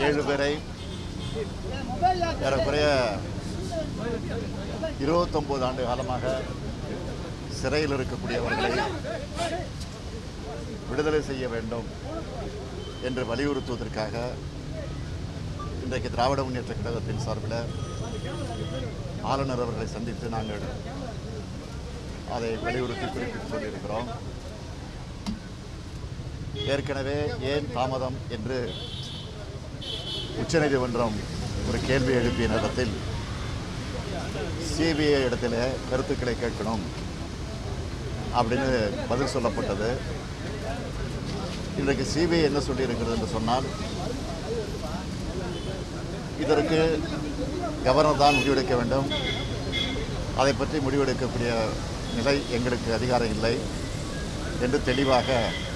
7 பேரை ஏறக்குறைய 29 ஆண்டு காலமாக சிறையில் இருக்கக்கூடியவர்களை விடுதலை செய்ய வேண்டும் என்று வலியுறுத்துவதற்காக இன்றைக்கு திராவிட முன்னேற்ற கழகத்தின் சார்பில் ஆளுநர் அவர்களை சந்தித்து நாங்கள் அதை வலியுறுத்தி குறிப்பிட்டு சொல்லியிருக்கிறோம். ஏற்கனவே ஏன் தாமதம் என்று உச்சநீதிமன்றம் ஒரு கேள்வி எழுப்பிய நேரத்தில் சிபிஐ இடத்துல கருத்துக்களை கேட்கணும் அப்படின்னு பதில் சொல்லப்பட்டது. இன்றைக்கு சிபிஐ என்ன சொல்லியிருக்கிறது என்று சொன்னால், இதற்கு கவர்னர் தான் முடிவெடுக்க வேண்டும், அதை பற்றி முடிவெடுக்கக்கூடிய நிலை எங்களுக்கு அதிகாரம் இல்லை என்று தெளிவாக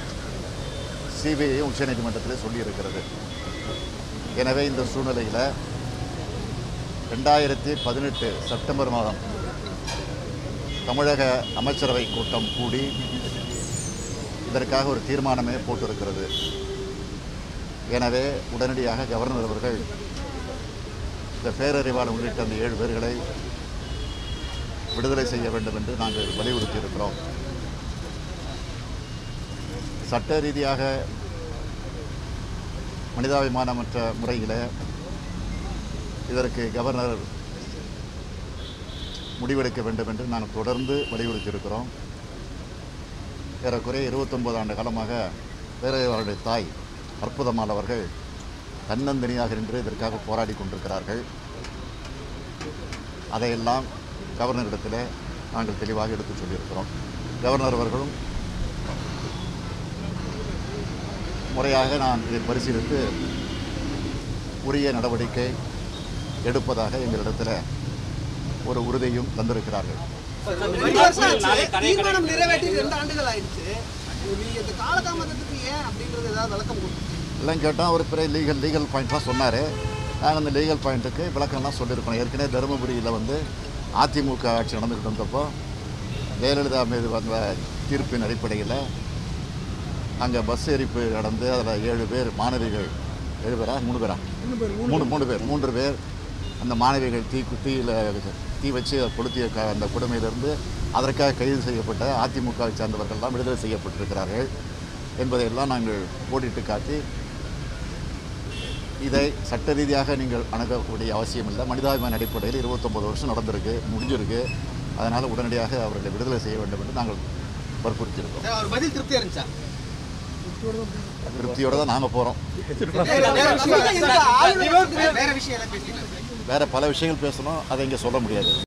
சிபிஐ உச்சநீதிமன்றத்தில் சொல்லியிருக்கிறது. எனவே இந்த சூழ்நிலையில் 2018 செப்டம்பர் மாதம் தமிழக அமைச்சரவை கூட்டம் கூடி இதற்காக ஒரு தீர்மானமே போட்டிருக்கிறது. எனவே உடனடியாக கவர்னர் அவர்கள் இந்த பேரறிவாளன் உள்ளிட்ட அந்த 7 பேர்களை விடுதலை செய்ய வேண்டும் என்று நாங்கள் வலியுறுத்தியிருக்கிறோம். சட்ட ரீதியாக மனிதாபிமானமற்ற முறையில் இதற்கு கவர்னர் முடிவெடுக்க வேண்டும் என்று நாங்கள் தொடர்ந்து வலியுறுத்தியிருக்கிறோம். ஏறக்குறைய 29 ஆண்டு காலமாக பேரறிவாளனுடைய தாய் அற்புதமால் அவர்கள் தன்னந்தனியாக நின்று இதற்காக போராடி கொண்டிருக்கிறார்கள். அதையெல்லாம் கவர்னரிடத்தில் நாங்கள் தெளிவாக எடுத்து சொல்லியிருக்கிறோம். கவர்னர் அவர்களும் முறையாக நான் இதை பரிசீலித்து உரிய நடவடிக்கை எடுப்பதாக எங்களிடத்தில் ஒரு உறுதியும் தந்திருக்கிறார்கள். தீர்மானம் நிறைவேற்றி 2 ஆண்டுகள் ஆயிடுச்சு. இந்த காலதாமதத்துக்கு ஏன் அப்படின்றது ஏதாவது விளக்கம் எல்லாம் கேட்டால் ஒரு பிற லீகல் பாயிண்ட்லாம் சொன்னார். நாங்கள் அந்த லீகல் பாயிண்ட்டுக்கு விளக்கம்லாம் சொல்லியிருக்கோம். ஏற்கனவே தருமபுரியில் அதிமுக ஆட்சி நடந்துக்கிட்டு வந்தப்போ ஜெயலலிதா மீது வந்த தீர்ப்பின் அடிப்படையில் அங்கே பஸ் எரிப்பு நடந்து அதில் 7 பேர் மாணவிகள் 7 பேரா 3 பேரா 3 பேர் அந்த மாணவிகள் தீ வச்சு கொளுத்திய அந்த கொடுமையிலிருந்து அதற்காக கைது செய்யப்பட்ட அதிமுகவை சார்ந்தவர்கள்லாம் விடுதலை செய்யப்பட்டிருக்கிறார்கள் என்பதையெல்லாம் நாங்கள் போட்டிட்டு காட்டி, இதை சட்ட ரீதியாக நீங்கள் அணுகக்கூடிய அவசியம் இல்லை, மனிதாபிமான அடிப்படையில் 29 வருஷம் நடந்திருக்கு, முடிஞ்சிருக்கு, அதனால் உடனடியாக அவர்களை விடுதலை செய்ய வேண்டும் என்று நாங்கள் வற்புறுத்தியிருக்கோம். திருப்தியோடு தான் நாங்கள் போகிறோம். வேறு பல விஷயங்கள் பேசணும், அதை இங்கே சொல்ல முடியாது.